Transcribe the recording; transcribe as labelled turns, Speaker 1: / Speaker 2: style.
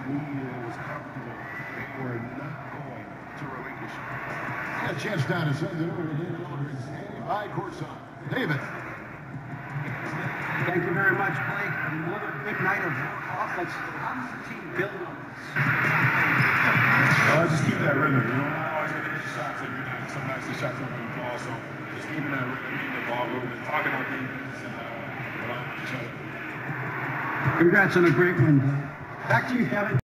Speaker 1: was comfortable. They were not going to relinquish it.
Speaker 2: Got a chance now to send it over to David Aldridge. By courtside. David.
Speaker 3: Thank you very much, Blake. Another good night of offense. How does the team build on this?
Speaker 1: Just keep that rhythm. You know, not always going to hit your shots every night. Sometimes the shots aren't going to fall. So just keeping that rhythm, keeping the ball moving, talking our defense, and relying on each other.
Speaker 3: Congrats on a great win. Back to you, Kevin.